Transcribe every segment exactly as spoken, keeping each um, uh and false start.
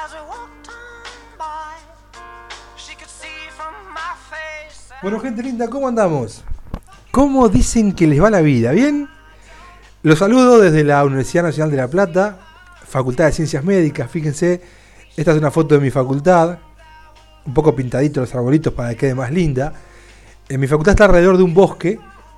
Bueno, gente linda, ¿cómo andamos? ¿Cómo dicen que les va la vida? ¿Bien? Los saludo desde la Universidad Nacional de La Plata, Facultad de Ciencias Médicas. Fíjense, esta es una foto de mi facultad, un poco pintadito los arbolitos para que quede más linda. En mi facultad está alrededor de un bosque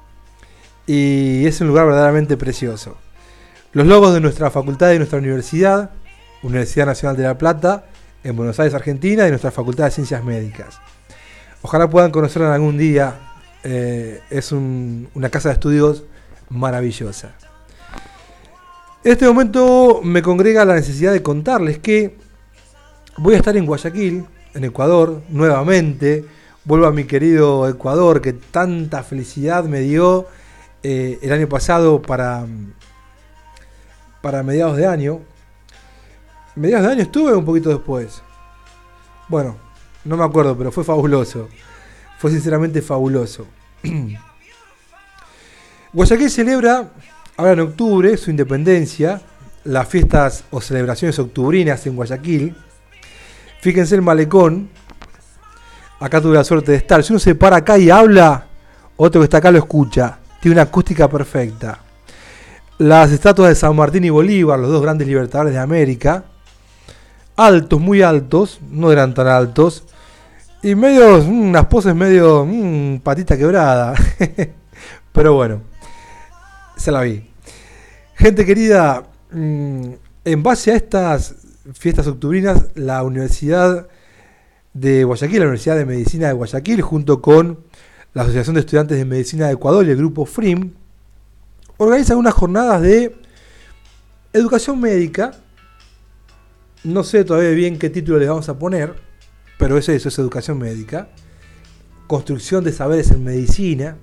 y es un lugar verdaderamente precioso. Los logos de nuestra facultad y de nuestra universidad, Universidad Nacional de La Plata, en Buenos Aires, Argentina, y nuestra Facultad de Ciencias Médicas. Ojalá puedan conocerla algún día. Eh, es un, una casa de estudios maravillosa. En este momento me congrega la necesidad de contarles que voy a estar en Guayaquil, en Ecuador, nuevamente. Vuelvo a mi querido Ecuador, que tanta felicidad me dio eh, el año pasado para, para mediados de año. Mediados de año estuve un poquito después. Bueno, no me acuerdo, pero fue fabuloso. Fue sinceramente fabuloso. Guayaquil celebra, ahora en octubre, su independencia. Las fiestas o celebraciones octubrinas en Guayaquil. Fíjense el malecón. Acá tuve la suerte de estar. Si uno se para acá y habla, otro que está acá lo escucha. Tiene una acústica perfecta. Las estatuas de San Martín y Bolívar, los dos grandes libertadores de América. Altos, muy altos. No eran tan altos. Y medio, unas poses medio mmm, patita quebrada. Pero bueno, se la vi. Gente querida, mmm, en base a estas fiestas octubrinas, la Universidad de Guayaquil, la Universidad de Medicina de Guayaquil, junto con la Asociación de Estudiantes de Medicina de Ecuador y el grupo F R I M, organizan unas jornadas de educación médica. No sé todavía bien qué título les vamos a poner, pero es eso, es educación médica, construcción de saberes en medicina,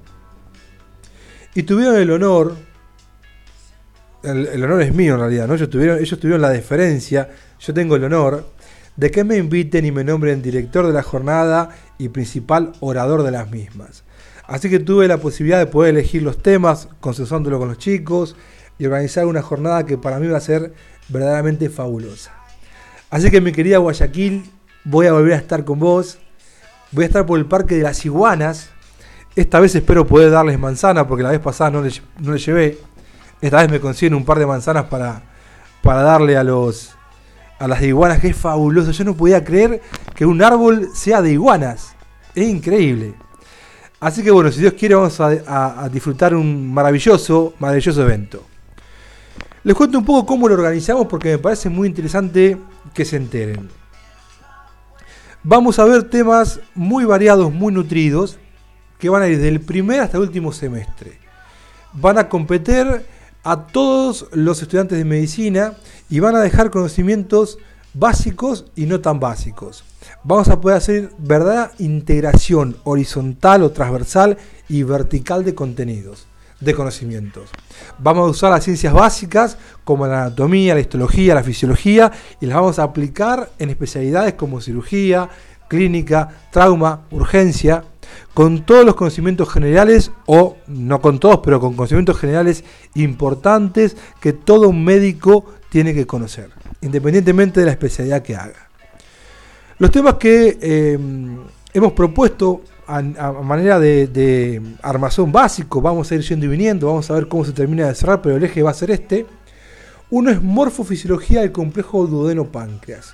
y tuvieron el honor, el, el honor es mío en realidad, ¿no? Ellos tuvieron, ellos tuvieron la deferencia, yo tengo el honor de que me inviten y me nombren director de la jornada y principal orador de las mismas. Así que tuve la posibilidad de poder elegir los temas, consensuándolo con los chicos, y organizar una jornada que para mí va a ser verdaderamente fabulosa. Así que mi querida Guayaquil, voy a volver a estar con vos. Voy a estar por el Parque de las Iguanas. Esta vez espero poder darles manzana, porque la vez pasada no les, no les llevé. Esta vez me consiguen un par de manzanas para, para darle a los a las de iguanas, que es fabuloso. Yo no podía creer que un árbol sea de iguanas. Es increíble. Así que bueno, si Dios quiere, vamos a, a, a disfrutar un maravilloso, maravilloso evento. Les cuento un poco cómo lo organizamos, porque me parece muy interesante que se enteren. Vamos a ver temas muy variados, muy nutridos, que van a ir desde el primer hasta el último semestre. Van a competir a todos los estudiantes de medicina y van a dejar conocimientos básicos y no tan básicos. Vamos a poder hacer verdadera integración horizontal o transversal y vertical de contenidos, de conocimientos. Vamos a usar las ciencias básicas como la anatomía, la histología, la fisiología, y las vamos a aplicar en especialidades como cirugía, clínica, trauma, urgencia, con todos los conocimientos generales, o no con todos, pero con conocimientos generales importantes que todo un médico tiene que conocer, independientemente de la especialidad que haga. Los temas que eh, hemos propuesto a, a manera de, de armazón básico, vamos a ir yendo y viniendo, vamos a ver cómo se termina de cerrar, pero el eje va a ser este. Uno es morfofisiología del complejo duodeno-páncreas.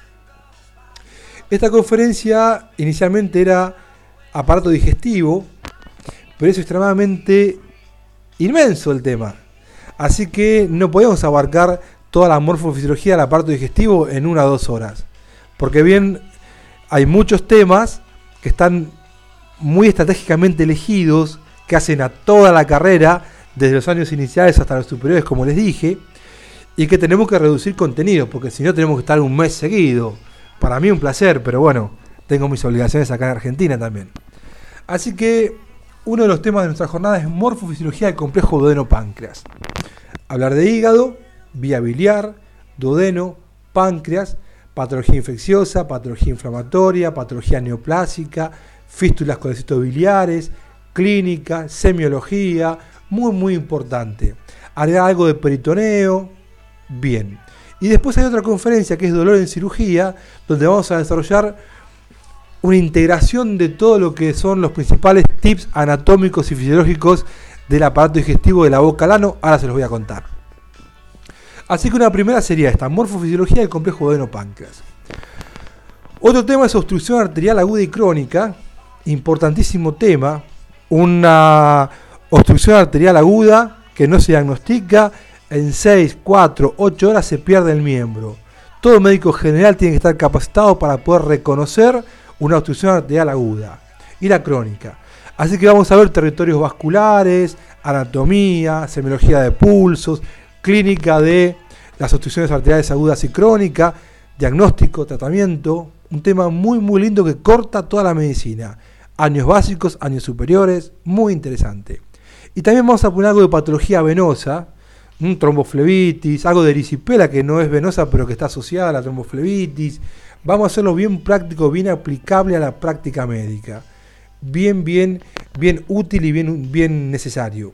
Esta conferencia inicialmente era aparato digestivo, pero es extremadamente inmenso el tema. Así que no podemos abarcar toda la morfofisiología del aparato digestivo en una o dos horas. Porque bien, hay muchos temas que están muy estratégicamente elegidos, que hacen a toda la carrera, desde los años iniciales hasta los superiores, como les dije, y que tenemos que reducir contenido, porque si no tenemos que estar un mes seguido. Para mí un placer, pero bueno, tengo mis obligaciones acá en Argentina también. Así que uno de los temas de nuestra jornada es morfofisiología del complejo duodeno-páncreas. Hablar de hígado, vía biliar, duodeno, páncreas, patología infecciosa, patología inflamatoria, patología neoplásica, fístulas colecistosas biliares, clínica, semiología, muy muy importante. Haré algo de peritoneo, bien. Y después hay otra conferencia que es dolor en cirugía, donde vamos a desarrollar una integración de todo lo que son los principales tips anatómicos y fisiológicos del aparato digestivo de la boca al ano. Ahora se los voy a contar. Así que una primera sería esta, morfofisiología del complejo duodeno-páncreas. Otro tema es obstrucción arterial aguda y crónica, importantísimo tema, una obstrucción arterial aguda que no se diagnostica, en seis, cuatro, ocho horas se pierde el miembro. Todo médico general tiene que estar capacitado para poder reconocer una obstrucción arterial aguda y la crónica. Así que vamos a ver territorios vasculares, anatomía, semiología de pulsos, clínica de las obstrucciones arteriales agudas y crónicas, diagnóstico, tratamiento, un tema muy muy lindo que corta toda la medicina. Años básicos, años superiores, muy interesante. Y también vamos a poner algo de patología venosa, un tromboflebitis, algo de erisipela que no es venosa pero que está asociada a la tromboflebitis. Vamos a hacerlo bien práctico, bien aplicable a la práctica médica. Bien, bien, bien útil y bien, bien necesario.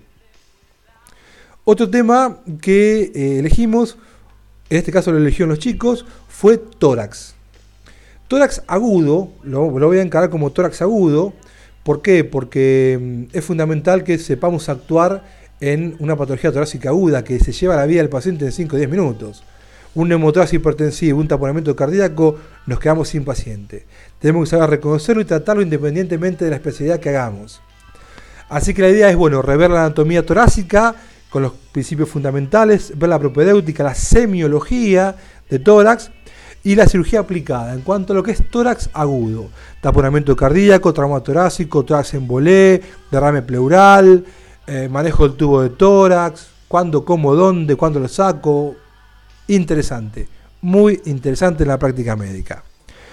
Otro tema que eh, elegimos, en este caso lo eligieron los chicos, fue tórax. Tórax agudo, lo, lo voy a encarar como tórax agudo. ¿Por qué? Porque mm, es fundamental que sepamos actuar en una patología torácica aguda que se lleva la vida del paciente en cinco a diez minutos. Un neumotórax hipertensivo, un taponamiento cardíaco, nos quedamos sin paciente. Tenemos que saber reconocerlo y tratarlo independientemente de la especialidad que hagamos. Así que la idea es, bueno, rever la anatomía torácica con los principios fundamentales, ver la propedéutica, la semiología de tórax y la cirugía aplicada en cuanto a lo que es tórax agudo. Taponamiento cardíaco, trauma torácico, tórax embolé, derrame pleural, eh, manejo del tubo de tórax, cuándo, cómo, dónde, cuándo lo saco. Interesante, muy interesante en la práctica médica.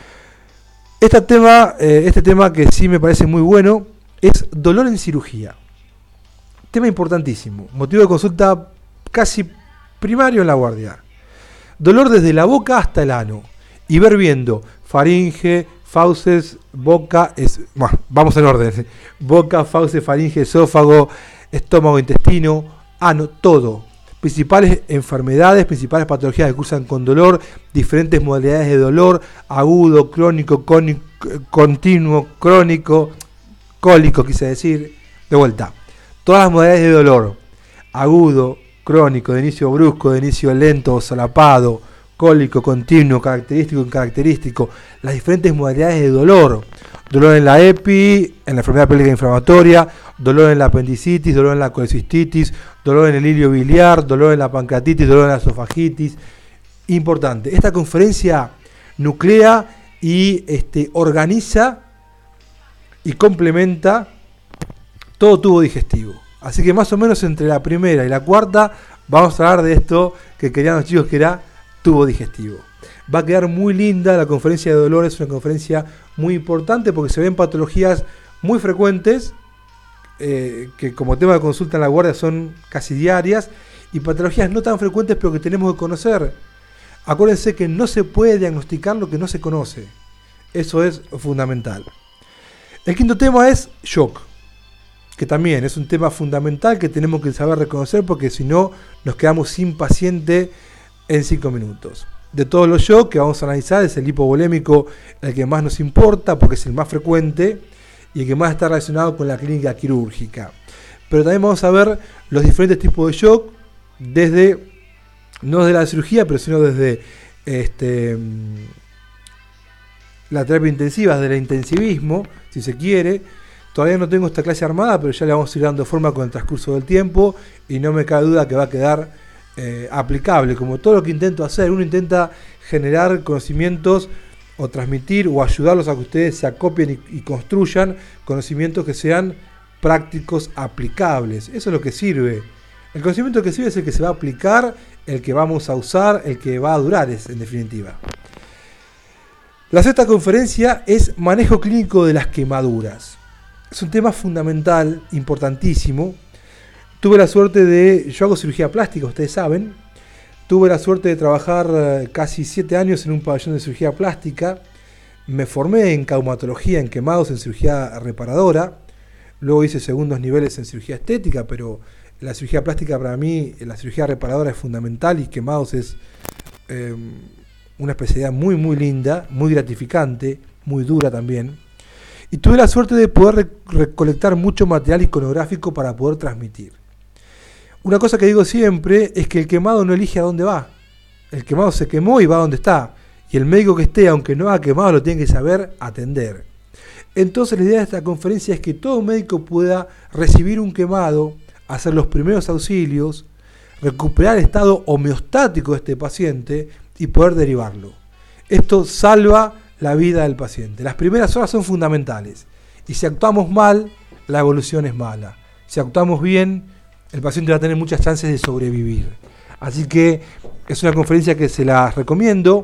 Este tema, eh, este tema que sí me parece muy bueno es dolor en cirugía. Tema importantísimo, motivo de consulta casi primario en la guardia. Dolor desde la boca hasta el ano. Y ver viendo faringe, fauces, boca, es, bueno, vamos en orden. Boca, fauces, faringe, esófago, estómago, intestino, ano, todo. Principales enfermedades, principales patologías que cursan con dolor, diferentes modalidades de dolor, agudo, crónico, cónico, continuo, crónico, cólico, quise decir. De vuelta, todas las modalidades de dolor, agudo, crónico, de inicio brusco, de inicio lento, solapado, cólico, continuo, característico, incaracterístico, las diferentes modalidades de dolor. Dolor en la epi, en la enfermedad pélvica inflamatoria, dolor en la apendicitis, dolor en la colecistitis, dolor en el hilio biliar, dolor en la pancreatitis, dolor en la esofagitis. Importante, esta conferencia nuclea y este, organiza y complementa todo tubo digestivo. Así que más o menos entre la primera y la cuarta vamos a hablar de esto que querían los chicos, que era tubo digestivo. Va a quedar muy linda la conferencia de dolor, es una conferencia muy importante porque se ven patologías muy frecuentes, eh, que como tema de consulta en la guardia son casi diarias, y patologías no tan frecuentes pero que tenemos que conocer. Acuérdense que no se puede diagnosticar lo que no se conoce. Eso es fundamental. El quinto tema es shock, que también es un tema fundamental que tenemos que saber reconocer porque si no nos quedamos sin paciente en cinco minutos. De todos los shocks que vamos a analizar es el hipovolémico el que más nos importa porque es el más frecuente y el que más está relacionado con la clínica quirúrgica. Pero también vamos a ver los diferentes tipos de shock desde, no desde la cirugía, pero sino desde este, la terapia intensiva, desde el intensivismo, si se quiere. Todavía no tengo esta clase armada, pero ya le vamos a ir dando forma con el transcurso del tiempo y no me cabe duda que va a quedar eh, aplicable. Como todo lo que intento hacer, uno intenta generar conocimientos o transmitir o ayudarlos a que ustedes se acopien y, y construyan conocimientos que sean prácticos, aplicables. Eso es lo que sirve. El conocimiento que sirve es el que se va a aplicar, el que vamos a usar, el que va a durar, es, en definitiva. La sexta conferencia es manejo clínico de las quemaduras. Es un tema fundamental, importantísimo. Tuve la suerte de... Yo hago cirugía plástica, ustedes saben. Tuve la suerte de trabajar casi siete años en un pabellón de cirugía plástica. Me formé en caumatología, en quemados, en cirugía reparadora. Luego hice segundos niveles en cirugía estética, pero la cirugía plástica para mí, la cirugía reparadora es fundamental y quemados es eh, una especialidad muy muy linda, muy gratificante, muy dura también. Y tuve la suerte de poder re- recolectar mucho material iconográfico para poder transmitir. Una cosa que digo siempre es que el quemado no elige a dónde va. El quemado se quemó y va a donde está. Y el médico que esté, aunque no haya quemado, lo tiene que saber atender. Entonces la idea de esta conferencia es que todo médico pueda recibir un quemado, hacer los primeros auxilios, recuperar el estado homeostático de este paciente y poder derivarlo. Esto salva la vida del paciente. Las primeras horas son fundamentales. Y si actuamos mal, la evolución es mala. Si actuamos bien, el paciente va a tener muchas chances de sobrevivir. Así que es una conferencia que se la recomiendo,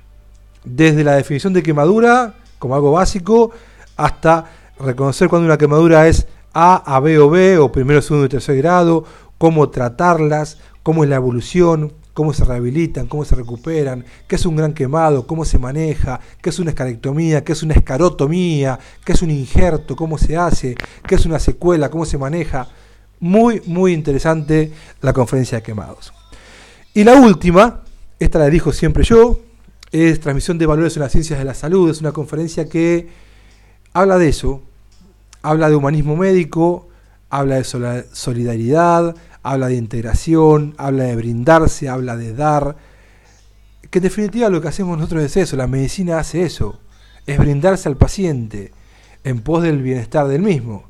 desde la definición de quemadura como algo básico hasta reconocer cuando una quemadura es A, A, B o B, o primero, segundo y tercer grado, cómo tratarlas, cómo es la evolución, cómo se rehabilitan, cómo se recuperan, qué es un gran quemado, cómo se maneja, qué es una escarectomía, qué es una escarotomía, qué es un injerto, cómo se hace, qué es una secuela, cómo se maneja. Muy, muy interesante la conferencia de quemados. Y la última, esta la elijo siempre yo, es Transmisión de Valores en las Ciencias de la Salud. Es una conferencia que habla de eso, habla de humanismo médico, habla de solidaridad, habla de integración, habla de brindarse, habla de dar, que en definitiva lo que hacemos nosotros es eso, la medicina hace eso, es brindarse al paciente en pos del bienestar del mismo.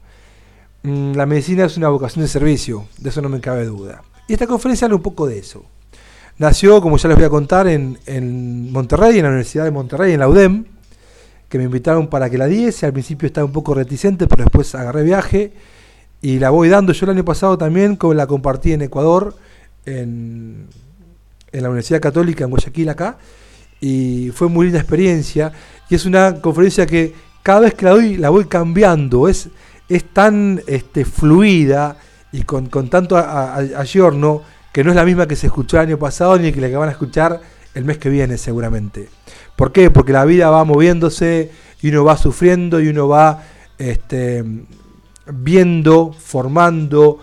La medicina es una vocación de servicio, de eso no me cabe duda. Y esta conferencia habla un poco de eso. Nació, como ya les voy a contar, en, en Monterrey, en la Universidad de Monterrey, en la U D E M, que me invitaron para que la diese. Al principio estaba un poco reticente, pero después agarré viaje y la voy dando. Yo el año pasado también con, la compartí en Ecuador, en, en la Universidad Católica, en Guayaquil acá, y fue muy linda experiencia. Y es una conferencia que cada vez que la doy, la voy cambiando. Es, es tan este, fluida y con, con tanto ayorno, que no es la misma que se escuchó el año pasado ni que la que van a escuchar el mes que viene seguramente. ¿Por qué? Porque la vida va moviéndose y uno va sufriendo y uno va este, viendo, formando,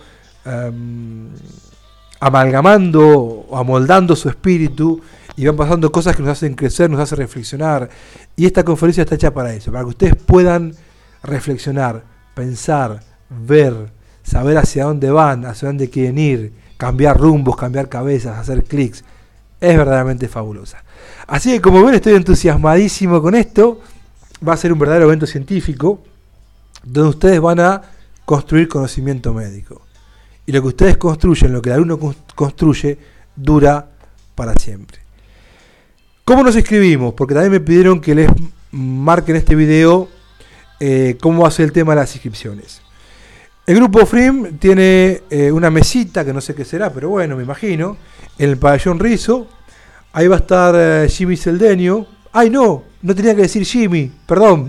um, amalgamando o amoldando su espíritu, y van pasando cosas que nos hacen crecer, nos hacen reflexionar. Y esta conferencia está hecha para eso, para que ustedes puedan reflexionar, pensar, ver, saber hacia dónde van, hacia dónde quieren ir, cambiar rumbos, cambiar cabezas, hacer clics. Es verdaderamente fabulosa. Así que, como ven, estoy entusiasmadísimo con esto. Va a ser un verdadero evento científico donde ustedes van a construir conocimiento médico. Y lo que ustedes construyen, lo que el alumno construye, dura para siempre. ¿Cómo nos inscribimos? Porque también me pidieron que les marque en este video eh, cómo va a ser el tema de las inscripciones. El grupo F R I M tiene eh, una mesita, que no sé qué será, pero bueno, me imagino, en el pabellón Rizo. Ahí va a estar eh, Jimmy Celdeño. ¡Ay, no! No tenía que decir Jimmy, perdón.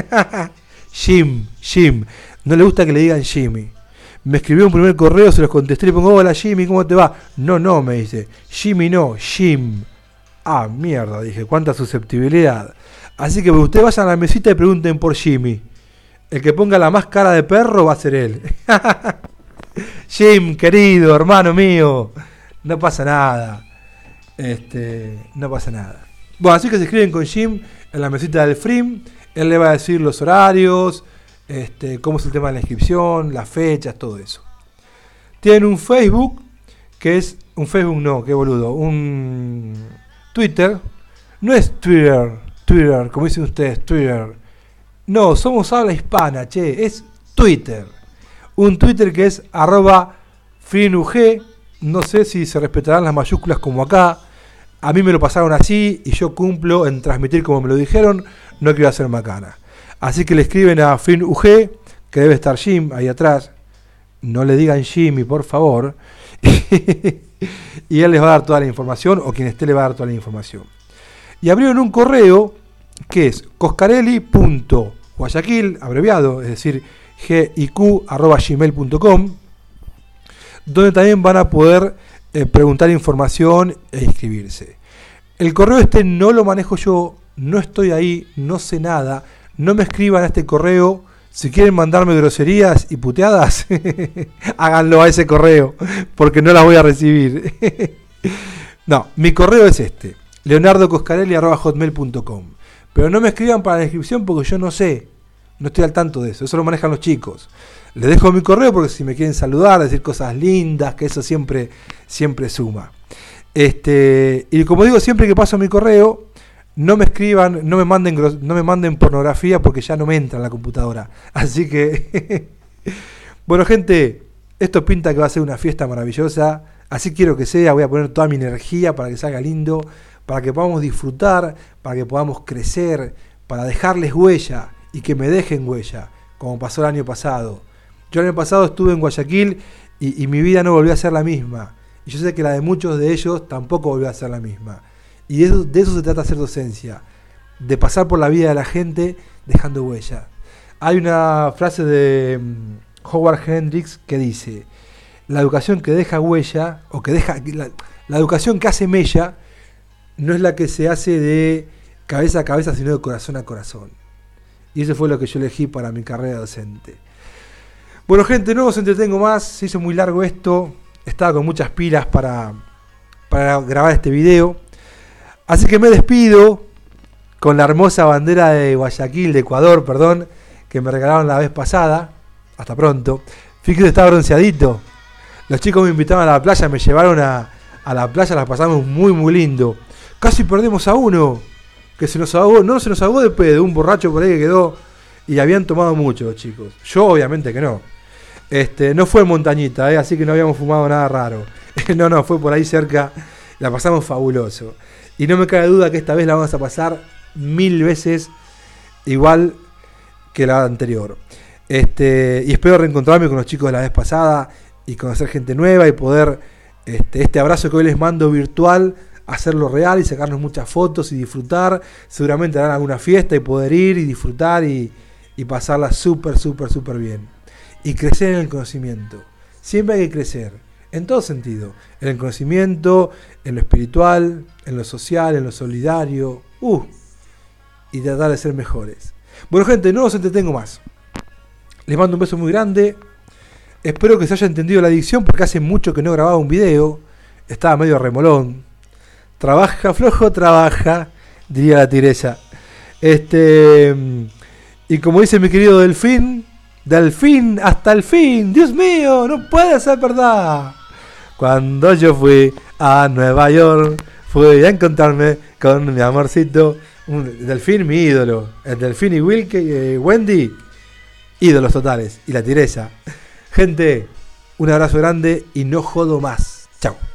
Jim, Jim. No le gusta que le digan Jimmy. Me escribió un primer correo, se los contesté y le pongo, hola Jimmy, ¿cómo te va? No, no, me dice. Jimmy no, Jim. Ah, mierda, dije, cuánta susceptibilidad. Así que ustedes vayan a la mesita y pregunten por Jimmy. El que ponga la más cara de perro va a ser él. Jim, querido, hermano mío, no pasa nada. Este, no pasa nada. Bueno, así que se escriben con Jim en la mesita del F R I M. Él le va a decir los horarios, este, cómo es el tema de la inscripción, las fechas, todo eso. Tienen un Facebook, que es... Un Facebook no, qué boludo. Un Twitter. No es Twitter, Twitter, como dicen ustedes, Twitter. No, somos habla hispana, che, es Twitter. Un Twitter que es arroba finug. No sé si se respetarán las mayúsculas como acá. A mí me lo pasaron así y yo cumplo en transmitir como me lo dijeron. No quiero hacer macana. Así que le escriben a finug, que debe estar Jim ahí atrás. No le digan Jimmy, por favor. Y él les va a dar toda la información, o quien esté le va a dar toda la información. Y abrieron un correo que es coscarelli punto guayaquil, abreviado, es decir, giq arroba gmail punto com, donde también van a poder eh, preguntar información e inscribirse. El correo este no lo manejo yo, no estoy ahí, no sé nada, no me escriban a este correo. Si quieren mandarme groserías y puteadas, háganlo a ese correo, porque no las voy a recibir. No, mi correo es este, leonardo coscarelli arroba hotmail punto com. Pero no me escriban para la descripción porque yo no sé, no estoy al tanto de eso, eso lo manejan los chicos. Les dejo mi correo porque si me quieren saludar, decir cosas lindas, que eso siempre, siempre suma. Este, y como digo, siempre que paso mi correo, no me escriban, no me manden, no me manden pornografía porque ya no me entra en la computadora. Así que, bueno, gente, esto pinta que va a ser una fiesta maravillosa. Así quiero que sea, voy a poner toda mi energía para que salga lindo, para que podamos disfrutar, para que podamos crecer, para dejarles huella y que me dejen huella, como pasó el año pasado. Yo el año pasado estuve en Guayaquil y, y mi vida no volvió a ser la misma. Y yo sé que la de muchos de ellos tampoco volvió a ser la misma. Y de eso, de eso se trata hacer docencia, de pasar por la vida de la gente dejando huella. Hay una frase de um, Howard Hendricks que dice: la educación que deja huella, o que deja, la, la educación que hace mella, no es la que se hace de cabeza a cabeza, sino de corazón a corazón. Y eso fue lo que yo elegí para mi carrera docente. Bueno, gente, no os entretengo más, se hizo muy largo esto, estaba con muchas pilas para, para grabar este video. Así que me despido con la hermosa bandera de Guayaquil, de Ecuador, perdón, que me regalaron la vez pasada. Hasta pronto. Fíjense, está bronceadito. Los chicos me invitaron a la playa, me llevaron a, a la playa, la pasamos muy muy lindo. Casi perdemos a uno, que se nos ahogó, no se nos ahogó de pedo, un borracho por ahí que quedó, y habían tomado mucho los chicos. Yo obviamente que no. Este, no fue en Montañita, ¿eh? Así que no habíamos fumado nada raro. No, no, fue por ahí cerca, la pasamos fabuloso. Y no me cabe duda que esta vez la vamos a pasar mil veces igual que la anterior. Este, y espero reencontrarme con los chicos de la vez pasada y conocer gente nueva y poder, este, este abrazo que hoy les mando virtual, hacerlo real y sacarnos muchas fotos y disfrutar. Seguramente harán alguna fiesta y poder ir y disfrutar y, y pasarla súper, súper, súper bien. Y crecer en el conocimiento. Siempre hay que crecer, en todo sentido. En el conocimiento, en lo espiritual, en lo social, en lo solidario. Uh, y tratar de ser mejores. Bueno, gente, no os entretengo más. Les mando un beso muy grande. Espero que se haya entendido la dicción porque hace mucho que no grababa un video. Estaba medio remolón. Trabaja, flojo, trabaja, diría la tigresa. Este, y como dice mi querido Delfín, del fin hasta el fin, Dios mío, no puede ser verdad. Cuando yo fui a Nueva York, fui a encontrarme con mi amorcito. Un Delfín, mi ídolo. El Delfín y Wilke, eh, Wendy, ídolos totales. Y la tigresa. Gente, un abrazo grande y no jodo más. Chao.